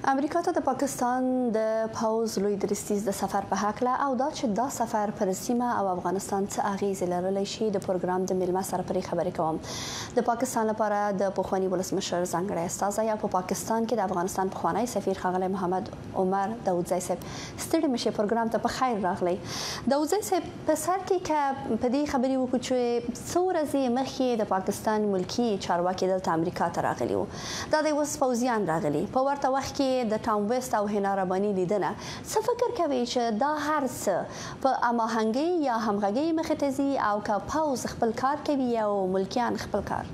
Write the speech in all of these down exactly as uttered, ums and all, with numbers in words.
امریکا ته د پاکستان د پوز لوی درستیز د سفر په حق له او دا چې دا سفر پر سیمه او افغانستان څه اغیز لرلی شي د پروګرام د میلمه سره پرې خبرې کوم د پاکستان لپاره د پخوانی ولسمشر ځانګړی استازی په پاکستان کې د افغانستان پخوانی سفیر ښاغلی محمد عمر داودزی صاحب ستړي مشه پروګرام ته په خیر راغلی. داودزی صاحب په سر کې ک په دې خبرې وکړو چې څو ورځې مخکې د پاکستان ملکی چارواکي دلته امریکا ته راغلي وو. دا د اوس پوځیان راغلي په ورته وخت کې د ټام ویسټ او هینا رباني لیدنه څه فکر کوي چې دا هر څه په اماهنګي یا همغږي مخې ته ځي او که پوز خپل کار کوي او ملکیان خپل کار؟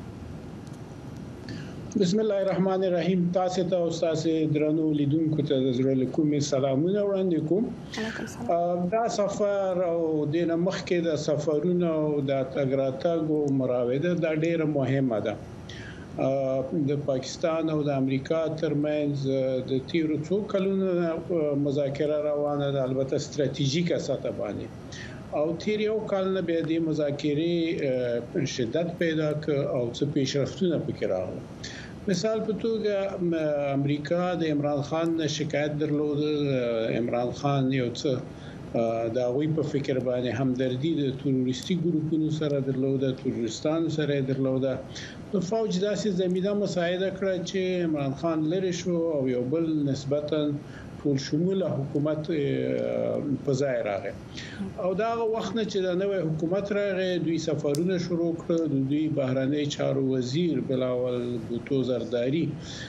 بسم الله الرحمن الرحیم. تاسو ته او تاسو درنو لیدونکو ته د زړه له کومې سلامونه وړاندې کوم. دا سفر او د مخکې د سفرونو او د تګ راتګ او مراوده دا ډیره مهمه ده. د پاکستان او د امریکا ترمنځ د تیرو څو کلونو مذاکره روانه ده، البته ستراتیژیکه سطح باندې، او تیر یو کال نه به د مذاکرې شدت پیدا ک او څه پیشرفتونه پکې راغله. مثال په توګه امریکا د عمران خان شکایت درلود. عمران خان یو څه دا وی په فکر باندې همدردی د تروریستي ګروپونو سره درلوده، تروریستانو سره درلوده. نو فوج داسې زمينه مساعده کړه چې عمران خان لری شو او یو بل نسبتا ټول شموله حکومت په ځای راغی. او دا وخت نه چې د نوې حکومت راغی دوی سفرونه شروع کړ. د دوی بهرنی چارو وزیر بلاول بوتو زرداری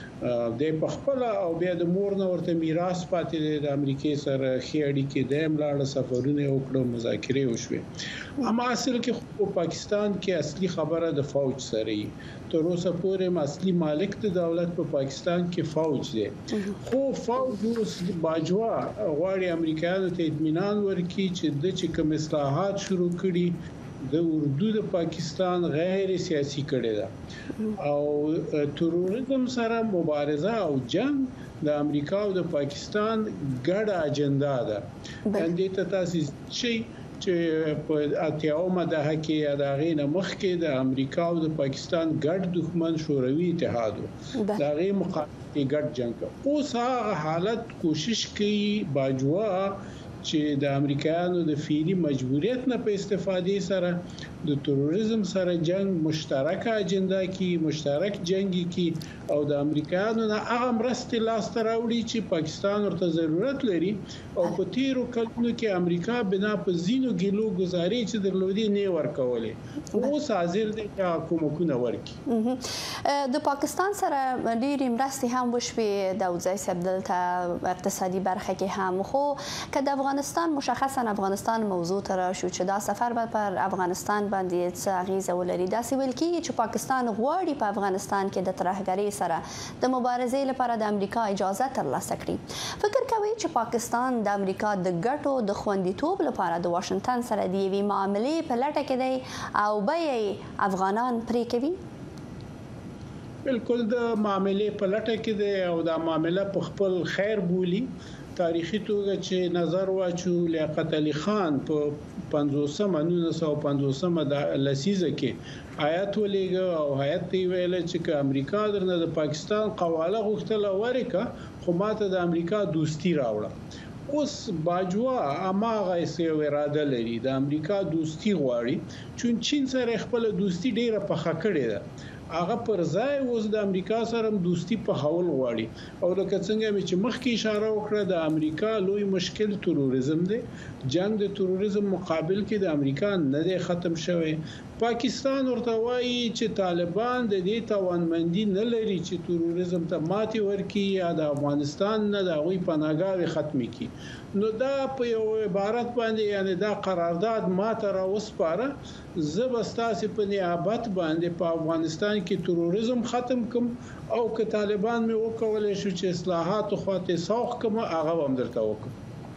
د خپل او بیا د مور نه ورته میراث پاتې د امریکای سره خېړی کې د املاړ سفرونه وکړو، مذاکرې وشوه. اما اصل کې په پاکستان کې اصلي خبره د فوج سره ای. تر اوسه پورې اصلي مالک د دولت په پاکستان کې فوج دی. خو فوج اوس باجوا غواړي امریکایانو ته اطمینان ورکړي چې د چې کوم اصلاحات شروع کړي د اردو د پاکستان غیر سیاسي کړي ده او تروریزم سره مبارزه او جنگ د امریکا او د پاکستان ګډه اجنډا ده. اندې ته تاسو شي چې په اتیاومه د حقیقت د غینه مخکې د امریکا او د پاکستان ګډ دښمن شوروي اتحاد د غي مقابله ګډ جنگ. اوس هغه حالت کوشش کوي باجوا چې د امریکایانو د فعلی مجبوریت نه په استفادې سره د تروریزم سره جنگ مشترکه اجنډا کې مشترک جنگي کې او د امریکایانو نه هغه مرستې لاس ته راوړي چې پاکستان ورته ضرورت لري. او په تیرو کلونو کې امریکا بنا په زینو ګلو گزاري چې درلودي نه ورکولې اوس حاضر دي چې حکومتونه ورکړي. د پاکستان سره ډېری مرستې هم وشوي د وزای صاحب دلته اقتصادي برخه کې هم، خو کله افغانستان مشخصا افغانستان موضوع تر شو چې دا سفر به پر افغانستان باندې څه اغیزه ولري. دا سی ویل کیږي چې پاکستان غواړي په افغانستان کې د ترهګرۍ سره د مبارزې لپاره د امریکا اجازه ترلاسه کړي. فکر کوي چې پاکستان د امریکا د ګټو د خوندیتوب لپاره د واشنگټن سره د یوې معاملې په لټه کې دی او به یې افغانان پرې کوي؟ بالکل د معاملې په لټه کې دی او دا معاملې په خپل خیر بولی. تاریخي توګه چې نظر واچو لیاقت علي خان په پنځوسمه نولس سوه پنځوسمه د لسیزه کې آیات ولېږه او آیات دی ویل چې امریکا درنه د پاکستان قواله غوښتله ورکه خو ماته د امریکا دوستی راوړه. اوس باجوا اماغه سیو اراده لري د امریکا دوستی غواړي چون چین سره خپل دوستی ډیره پخه کړې ده. هغه پر ځای اوس د امریکا سره دوستی په حول غواړي او لکه څنګه چې مخکې اشاره وکړه د امریکا لوی مشکل تروریزم دی. جنگ د تروریزم مقابل کې د امریکا نه دی ختم شوی. پاکستان ورته وایي چې طالبان د دې توانمندي نه لري چې تروریزم ته ماتې ورکړي یا د افغانستان نه د غوي پناهګاوي ختم کړي. نو دا په یو عبارت باندې یعنی دا قرارداد ماته را وسپاره زبستاسي په نیابت باندې په افغانستان کې تروریزم ختم کوم او که طالبان مې وکولای شو چې اصلاحات خواته ساخ کوم هغه هم درته وکړم.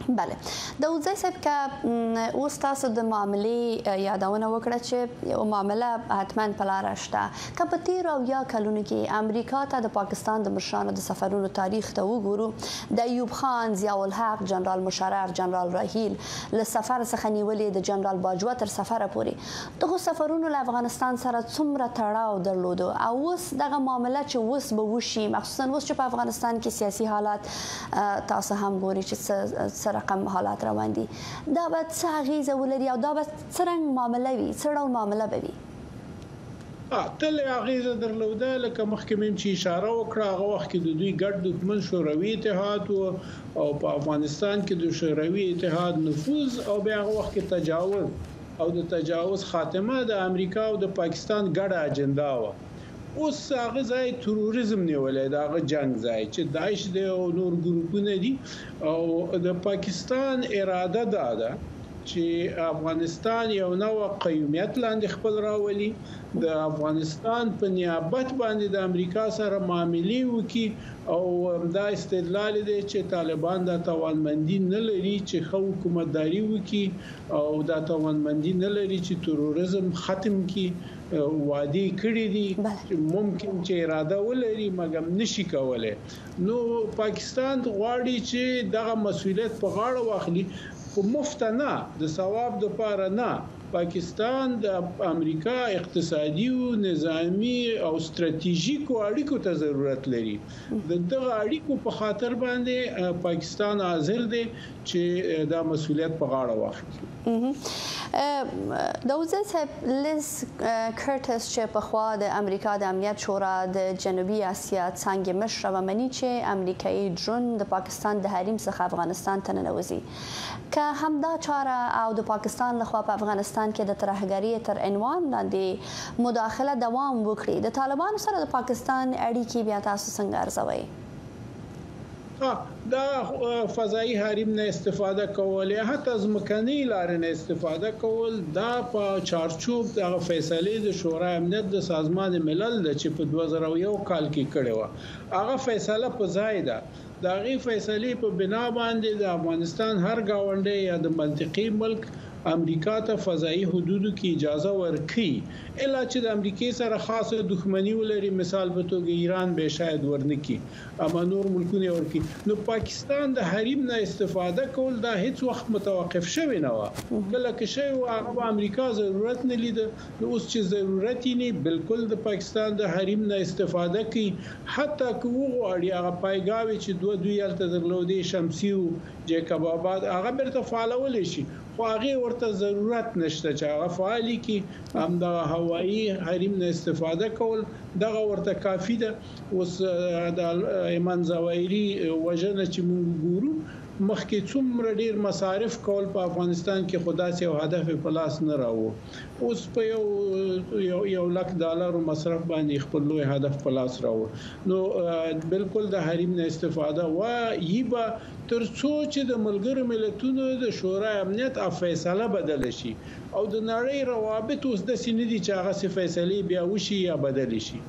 بله د وزای صاحب که اوس تاسو د معاملې یادونه وکړه چې یو معامله حتما په لاره شته که په تیرو اویا کلونو کې امریکا ته د پاکستان د مشرانو د سفرونو تاریخ ته وګورو د ایوب خان، ضیاء الحق، جنرال مشرف، جنرال راحیل له سفر څخه نیولې د جنرال باجوه تر سفره پورې دغه سفرونو له افغانستان سره څومره تړاو درلود او اوس دغه معامله چې اوس به وشي مخصوصا اوس چې په افغانستان کې سیاسي حالات تاسو هم ګورئ چې رقم حالات روان دي دا به څه اغیزه ولري او دا به څرنګه معامله وي څه ډول معامله به وي تل اغیزه درلوده لکه مخکې مې چې اشاره وکړه هغه وخت کې د دوی ګډ دښمن شوروي اتحاد او په افغانستان کې د شوروي اتحاد نفوذ او بیا هغه وخت کې تجاوز او د تجاوز خاتمه د امریکا او د پاکستان ګډه اجنډا و اوس هغه ځای تروریزم نیولې دا هغه جنگ ځای چې داعش دی او نور ګروپونه دي او د پاکستان اراده ده ده چې افغانستان یو نوع قیومیت لاندې خپل راولي د افغانستان په نیابت باندې د امریکا سره معاملې وکړي او دا استدلال دی چې طالبان د توانمندي نه لري چې خو حکومتداري وکړي او د توانمندي نه لري چې تروریزم ختم کړي وادي کړی دي چې ممکن چې اراده ولري مګر نشي کولای نو پاکستان غواړي چې دغه مسؤلیت په غاړه واخلي خو مفت نه د ثواب د پاره نه پاکستان د امریکا اقتصادي او نظامی او ستراتیژیکو اړیکو ته ضرورت لري د دغه اړیکو په خاطر باندې پاکستان حاضر دی چې دا مسؤلیت په غاړه واخلي د وزیر صاحب لیز کرټس چې په خوا د امریکا د امنیت شورا د جنوبي اسیا څنګه مشر و منی چې امریکایي ډرون د پاکستان د حریم څخه افغانستان ته ننوځي که همدا چاره او د پاکستان لخوا په افغانستان کې د ترهګرۍ تر عنوان لاندې مداخله دوام وکړي د طالبانو سره د پاکستان اړیکې بیا تاسو څنګه ارزوئ دا فضایی حریم نه استفاده کول یا حتی ځمکني لارې نه استفاده کول دا په چارچوب د فیصلې د شورای امنیت د سازمان ملل د چې په دوه زره یو کال کې کړی و هغه فیصله په ځای ده دا غي فیصلې په بنا باندې د افغانستان هر گاونډي یا د منطقي ملک امریکا ته فضایی حدودو کې اجازه ورکړي الا چې د امریکای سره خاصه دښمنی ولري مثال په توګه ایران به شاید ورنکي اما نور ملکونه ورکړي نو پاکستان د حریم نه استفاده کول دا هیڅ وخت متوقف شوی نه و کله چې شی او هغه امریکا ضرورت نه لید نو اوس چې ضرورت یې نه بالکل د پاکستان د حریم نه استفاده کوي حتی که وغواړي هغه پایګاوي چې دوه دوی الته درلودي شمسي او جیکب آباد هغه برته فعالول شي خو هغه ورته ضرورت نشته چې هغه فعالي کې هم د هوایی حریم نه استفاده کول دغه ورته کافی ده اوس د ایمان زوایری وجنه چې موږ ګورو مخکې څومره ډیر مصارف کول په افغانستان کې خدا سي او هدف په لاس نه راو اوس په یو یو لک ډالر مصرف باندې خپل لوی هدف په لاس راو نو بالکل د حریم نه استفاده و یبه تر څو چې د ملګرو ملتونو د شورای امنیت فیصله بدل شي او د نړۍ روابط اوس د سندي چې هغه فیصله بیا وشي یا بدل شي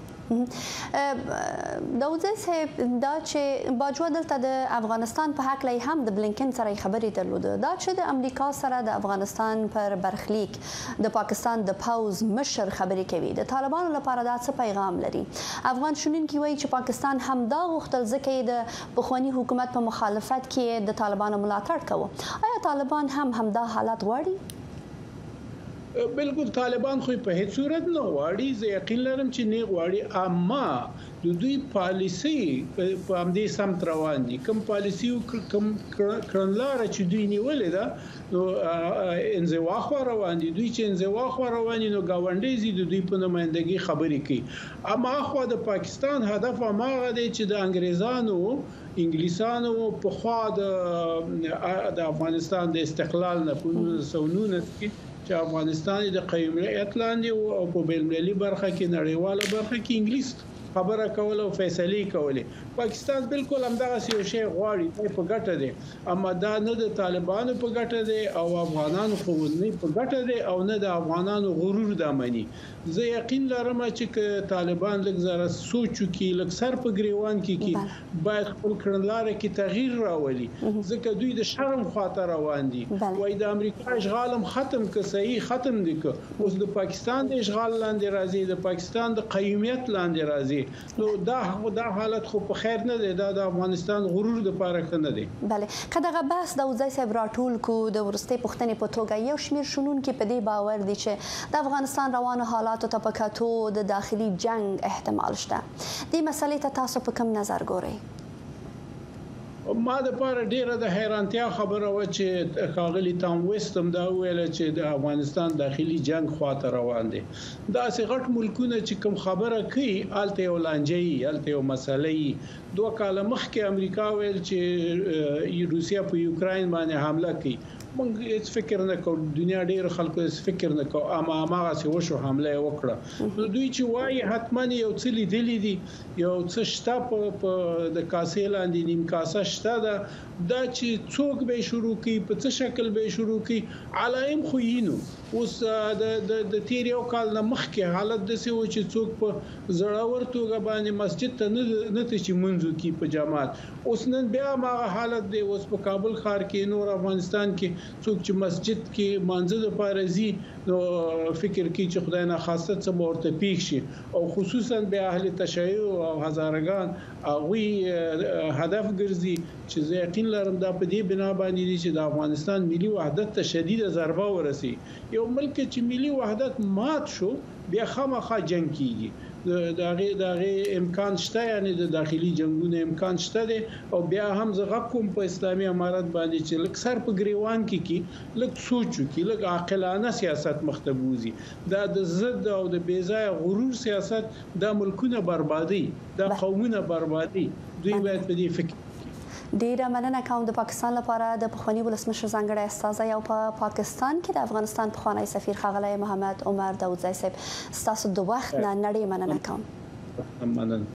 د وزیر صاحب دا چې باجوه دلته د افغانستان په حق لای هم د بلینکن سره خبرې درلوده دا چې د امریکا سره د افغانستان پر برخلیک د پاکستان د پاوز مشر خبرې کوي د طالبانو لپاره دا څه پیغام لري افغان شنونکي وایي چې پاکستان هم دا غوښتل ځکه د بخوانی حکومت په مخالفت کې د طالبانو ملاتړ کوي آیا طالبان هم همدا حالت غواړي بالکل طالبان خو په هیڅ صورت نه غواړي زه یقین لرم چې نه غواړي اما د دوی پالیسي په همدې سمت روان دي کوم پالیسي او کوم کړنلار چې دوی نیولې ده نو انزوا خو روان دي دوی چې انزوا خو روان دي نو گاونډي زی دوی په نمائندګي خبرې کوي اما خو د پاکستان هدف هغه دی چې د انګريزانو انګلیسانو په خوا د افغانستان د استقلال نه په سونونه کې چې افغانستان د قیومیت لاندې او په بین‌المللي برخه کې نړیواله برخه کې انګلیس خبره کوله او فیصله کوله. پاکستان بالکل همدغه یو شی غواړي په ګټه دی، اما دا نه د طالبانو په ګټه دی او افغانانو خو نه په ګټه دی او نه د افغانانو غرور د امني. زه یقین لرم چې طالبان لږ زره سوچ وکړي، لږ سر په ګریوان کې کې باید خپل کړنلارې کې تغییر راولي، ځکه دوی د شرم خاطر روان دي. وای د امریکا اشغال ختم ک صحیح ختم دي ک اوس د پاکستان د اشغال لاندې راځي، د پاکستان د قیومیت لاندې راځي. نو دا دا حالت خو په خیر نه دی، دا د افغانستان غرور د پاره نه دی. بله که دغه بحث د وزیر صاحب راټول کو د ورستۍ پوښتنې په توګه یو شمیر شنونکي په دې باور دي چې د افغانستان روانو حالاتو ته په کتو د داخلي جنگ احتمال شته. دې مسلې ته تاسو په کوم نظر ګورئ؟ ما د پاره ډیره د حیرانتیا خبره و چې ښاغلي تام ویسټ هم دا ویل چې د افغانستان داخلي جنگ خواته روان دي. دا سه غټ ملکونه چې کوم خبره کوي الته یو لانجې الته یو مسلې. دوه کاله مخکې امریکا ویل چې روسیا په یوکرين باندې حمله کوي. موږ هیڅ فکر نه کوو، دنیا ډیر خلکو هیڅ فکر نه کوو، اما هغه څه وشو حمله وکړه. نو دوی چې وایي حتما یو څه لیدلې دي، یو څه شته په د کاسې لاندې نیم کاسه شته ده، دا چې څوک به شروع کوي په څه شکل به شروع کوي علایم خو یینو. اوس د د تیر یو کال نه مخکې حالت د څه و چې څوک په زړاور توګه باندې مسجد ته نه نه چې منځو کې په جماعت. اوس نن بیا هغه حالت دی. اوس په کابل ښار کې نور افغانستان کې څوک چې مسجد کې مانځه د پارزي نو فکر کوي چې خدای نه خاصه څه ورته پیښ شي، او خصوصا به اهل تشیع او هزارگان هغه هدف ګرځي چې زه یقین لرم دا په دې بنا باندې دي چې د افغانستان ملي وحدت ته شدید ضربه ورسي. یو ملک چې ملي وحدت مات شو بیا خامخا جنگ کیږي. دغه دغه امکان شته، یعنی د داخلي جنگونو امکان شته دي. او بیا هم زغه کوم په اسلامي امارت باندې چې لک سر په گریوان کې کی لک سوچو کې لک عاقلانه سیاست مختبوزي. دا د ضد او د بیځای غرور سیاست د ملکونه بربادي، د قومونه بربادي. دوی باید په دې فکر. ډیره مننه کوم د پاکستان لپاره د پخوانی ولسمشر ځانګړی استازی او په پاکستان کې د افغانستان پخوانی سفیر ښاغلی محمد عمر داودزی صاحب، ستاسو د وخت نه نړۍ مننه کوم. مننه.